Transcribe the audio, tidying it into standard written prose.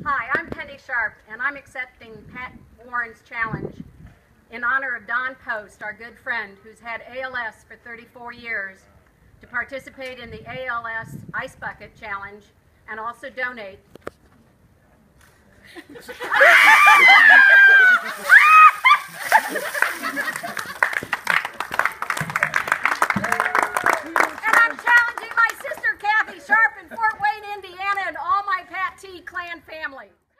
Hi, I'm Penny Sharp, and I'm accepting Pat Warren's challenge in honor of Don Post, our good friend who's had ALS for 34 years, to participate in the ALS Ice Bucket Challenge and also donate. And I'm challenging my sister Kathy Sharp in Fort Wayne, Indiana, and all my Pat T. clan family.